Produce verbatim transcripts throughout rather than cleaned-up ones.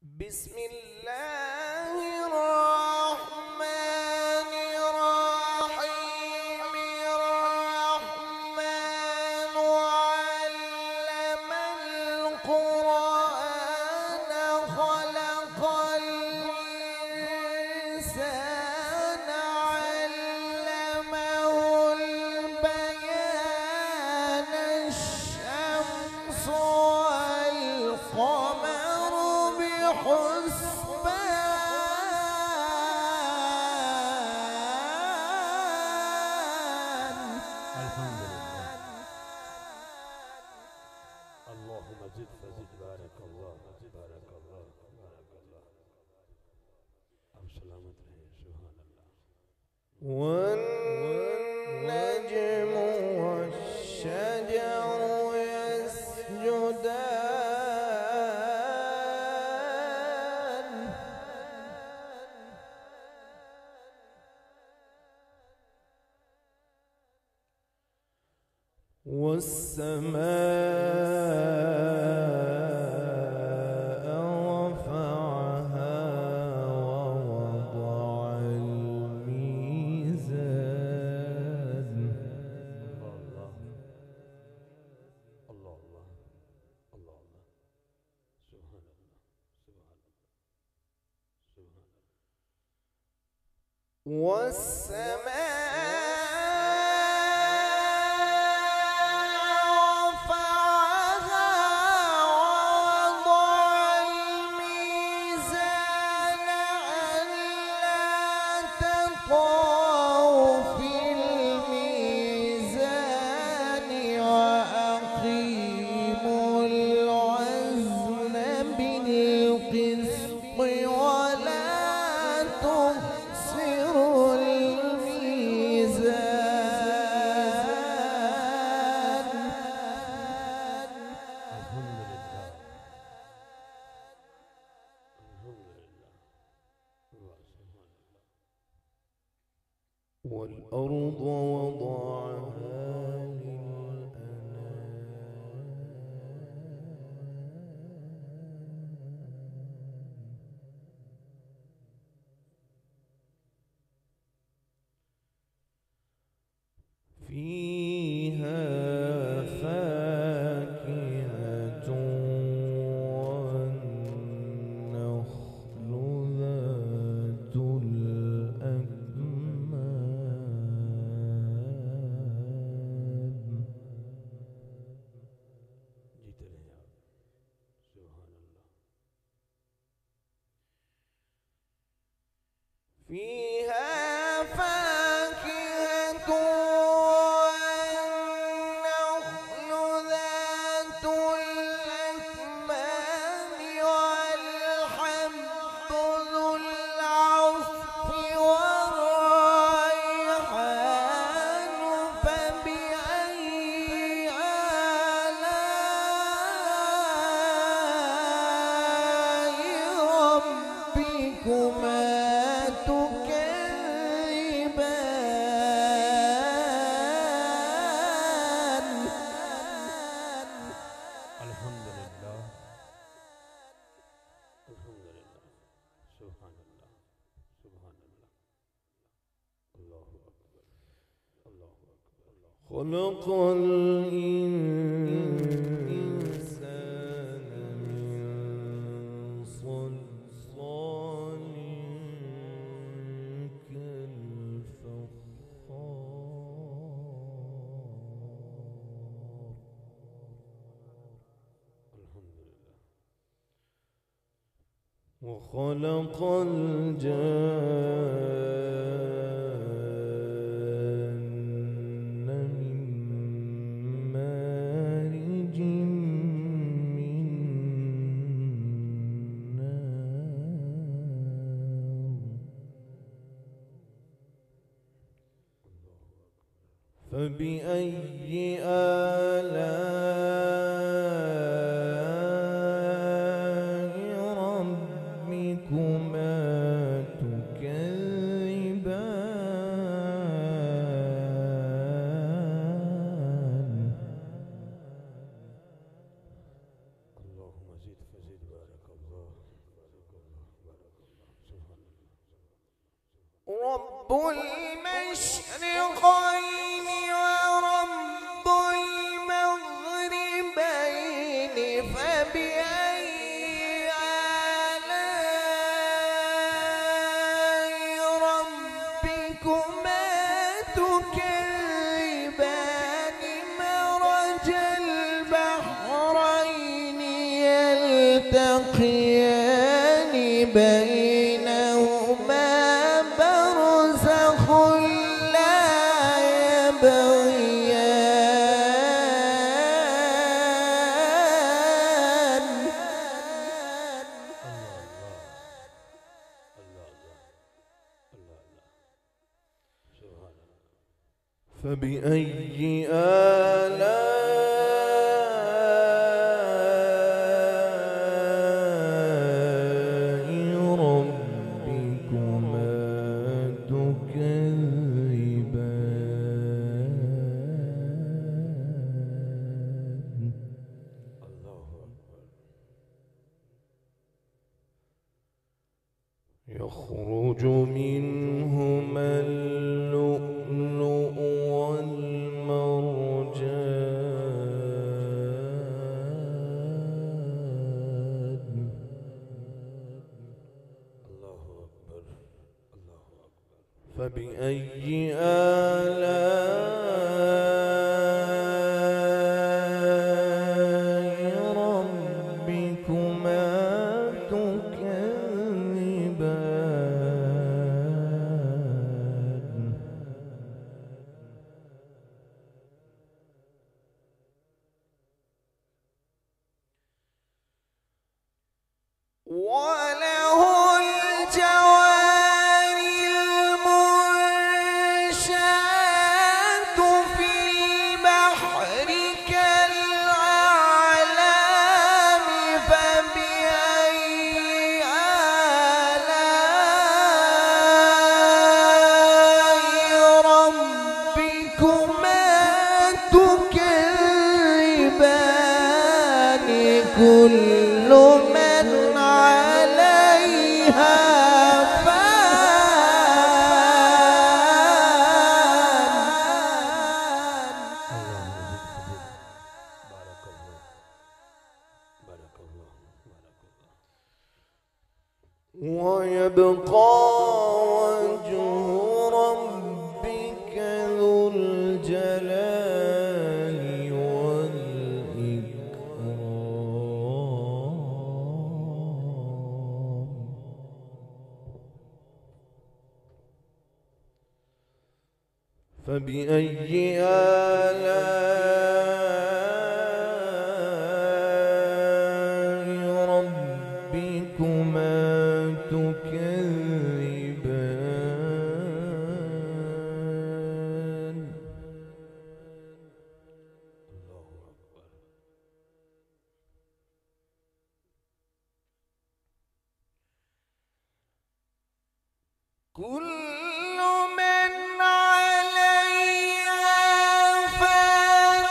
بسم الله الرحمن الرحيم. الرحمن علم القرآن خلق الإنسان علمه البيان. الشمس والقمر بحسبان. الحمد لله. اللهم زد فزد. بارك الله بارك الله بارك الله. अब सलामत रहे. सुभान अल्लाह. والنجم والشجر يسجدان. والسماء رفعها ووضع الميزان. الله الله الله الله الله الله. سبحان الله سبحان الله سبحان الله. والسماء والأرض وضعها للأنام. فيها فاكهة والنخل ذات الأكمام. जीते रहे आप. सुभान अल्लाह. فيها فاكهة والنخل ذات الأكمام والحب ذو العصف والريحان. فبأي آلاء ربكما تكذبان. الحمد لله الحمد لله. سبحان الله سبحان الله. الله أكبر الله أكبر الله. خلق الإنسان من صلصال كالفخار. الحمد لله. وخلق الجان من مارج من نار. فبأي آلاء ربكما تكذبان. اللهم زد فزد. بارك الله رب المشرقين ورب المغربين فبأي آلاء ربكما تكذبان مرج البحرين يلتقيان بينهما برزخ لا يبغيان. فبأي آلاء ربكما تكذبان. يخرج منهما اللؤلؤ والمرجان. فبأي آلاء ربكما تكذبان. وله الجوار المنشآت في البحر كالأعلام. فبأي آلاء ربكما تكذبان. كل من عليها ويبقى وجه ربك ذو الجلال والإكرام. فبأي آلاء ربكما تكذبان. كل من عليها فان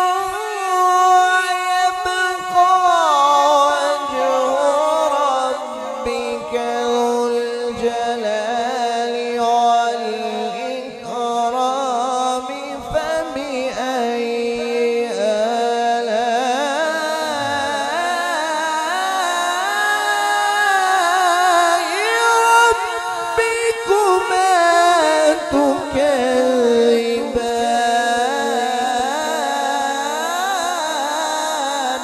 ويبقى وجه ربك ذو الجلال والإكرام. فبأي آلاء ربكما تكذبان.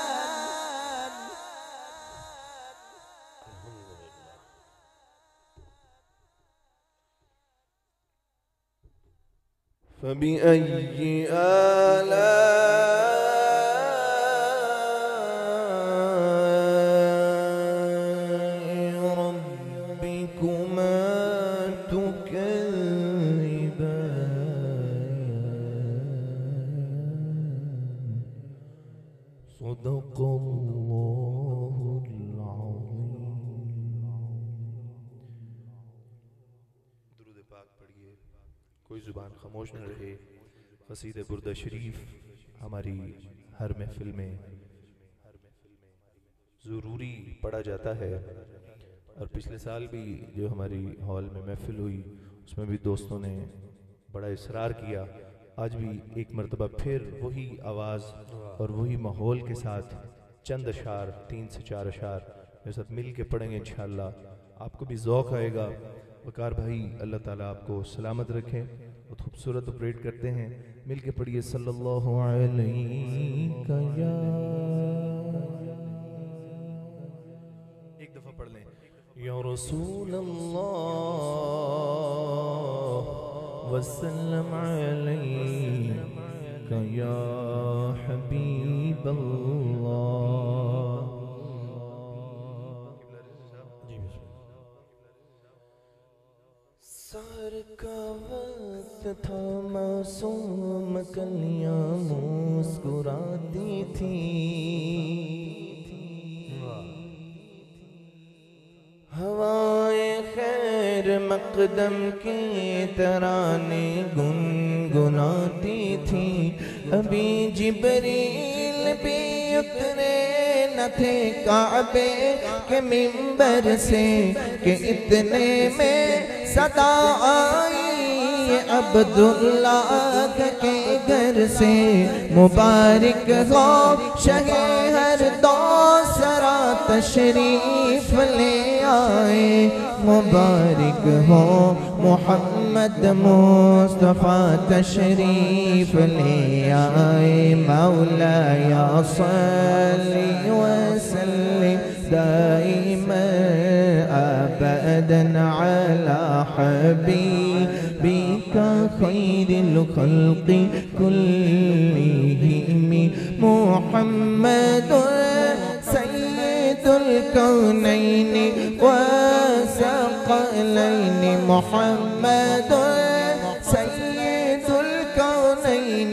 فبأي آلاء ربكما تكذبان. صدق الله العظيم. दुरूद पाक पढ़िए, कोई जुबान खामोश न रहे। क़सीदे बुर्दा शरीफ हमारी हर महफिल में ज़रूरी पढ़ा जाता है اور پچھلے سال بھی جو ہماری ہال میں محفل ہوئی اس میں بھی دوستوں نے بڑا اصرار کیا. آج بھی ایک مرتبہ پھر وہی آواز اور وہی ماحول کے ساتھ چند اشعار، تین سے چار اشعار میرے ساتھ مل کے پڑھیں گے انشاءاللہ. آپ کو بھی ذوق آئے گا. وقار بھائی اللہ تعالیٰ آپ کو سلامت رکھیں. بہت خوبصورت آپریٹ کرتے ہیں. مل کے پڑھیے صلی اللہ علیہ یا. ایک دفعہ پڑھ لیں. یا رسول اللہ وسلم علیک یا حبیب اللہ. سحر کا وقت تھا معصوم کلیاں مسکراتی تھی. ہوائے خیر مقدم کی ترانے گنگناتی تھی. ابھی جبریل بھی اترے نہ تھے کعبے کے منبر سے کہ اتنے میں صدا آئی عبداللہ کے گھر سے. مبارک ہو شہ ہر دوسرا تشریف لے آئے. مبارک ہو محمد مصطفیٰ تشریف لے آئے. مولاي صل وسلم دائما أبدا على حبيبك خير الخلق كلهم. محمد سيد الكونين وثقلين. محمد سيد الكونين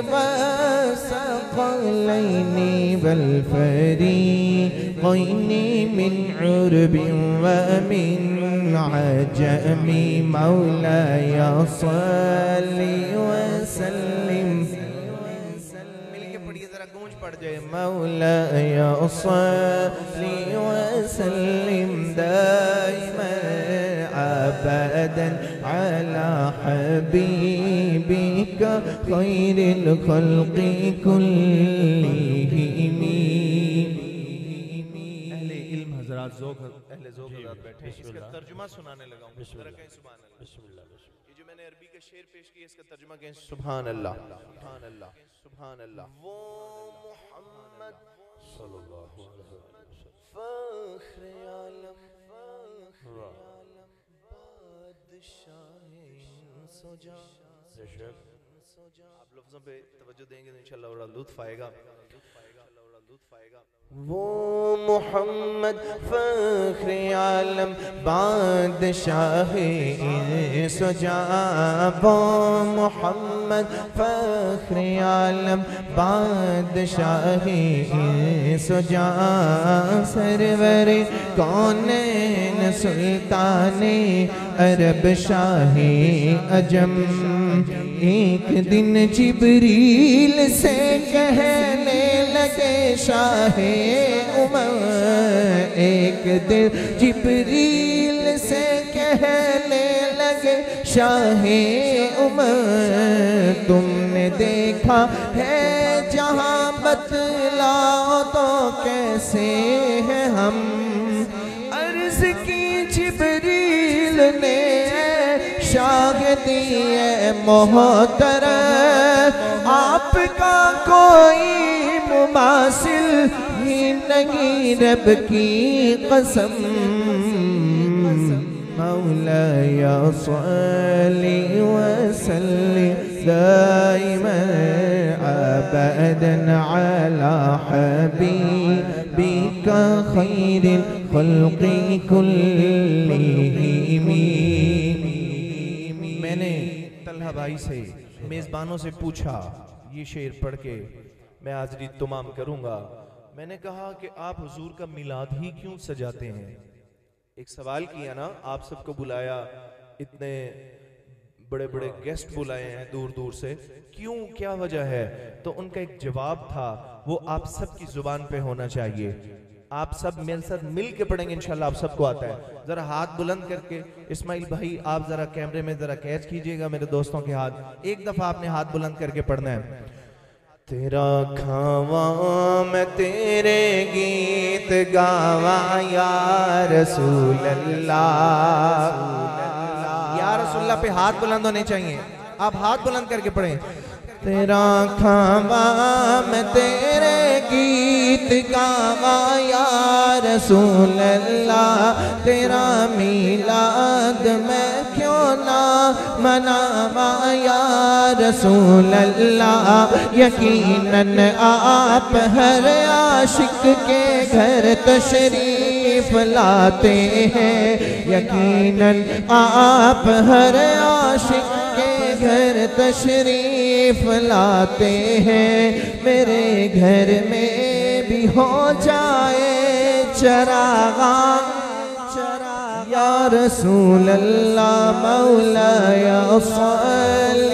وثقلين والفريقين من عرب ومن عجم. مولاي صل وسلم. مل کے پڑھیے ذرا گونج پڑ جائے. مولاي صل وسلم دائما أبدا على حبيبك خير الخلق كلهم. اہل علم حضرات ذوق اہل ذوق حضرات بیٹھے ہیں. اس کا ترجمہ سنانے لگا ہوں. ذرا کہیں سبحان اللہ. بسم اللہ. یہ جو میں نے عربی کا شعر پیش کیا اس کا ترجمہ کہیں سبحان اللہ. سبحان اللہ. سبحان اللہ. وہ محمد صلی اللہ علیہ وسلم فخر عالم فخر عالم بادشاہ سجا. آپ لفظوں پہ توجہ دیں گے تو انشاءاللہ بڑا لطف آئے گا. وہ محمد فخر عالم بادشاہ سجا. وہ محمد فخر عالم بادشاہ سجا. سرور کونین سلطان عرب شاہ عجم. ایک دن جبریل سے کہنے لگے شاہ امم. ایک دن جبریل سے کہنے لگے شاہ امم. تم نے دیکھا ہے جہاں بتلاؤ تو کیسے ہیں ہم. عرض کی جبریل نے شاہ دیئے محترم. آپ کا کوئی مماثل ہی نہیں رب کی قسم. مولاي صل وسلم دائما أبدا على حبيبك خير الخلق كلهم. میں نے طلحہ بھائی سے میزبانوں سے پوچھا یہ شعر پڑھ کے میں حاضری تمام کروں گا. میں نے کہا کہ آپ حضور کا میلاد ہی کیوں سجاتے ہیں. ایک سوال کیا نا, آپ سب کو بلایا, اتنے بڑے بڑے گیسٹ بلائے ہیں دور دور سے, کیوں, کیا وجہ ہے؟ تو ان کا ایک جواب تھا, وہ آپ سب کی زبان پہ ہونا چاہیے. آپ سب میرے ساتھ مل کے پڑھیں گے انشاءاللہ آپ سب کو آتا ہے. ذرا ہاتھ بلند کر کے اسماعیل بھائی آپ ذرا کیمرے میں ذرا کیچ کیجئے گا میرے دوستوں کے ہاتھ. ایک دفعہ آپ نے ہاتھ بلند کر کے پڑھنا ہے. تیرا کھاواں میں تیرے گیت گاواں یا رسول اللہ. یا رسول اللہ پہ ہاتھ بلند ہونے چاہیے. آپ ہاتھ بلند کر کے پڑھیں. تیرا کھاواں میں تیرے گیت گاواں یا رسول اللہ. تیرا میلاد میں کیوں نہ مناواں یا رسول اللہ. یقیناً آپ ہر عاشق کے گھر تشریف لاتے ہیں. یقیناً آپ ہر عاشق کے گھر تشریف لاتے ہیں. میرے گھر میں بھی ہو جائے چراغاں یا رسول اللہ. مولا یا صلی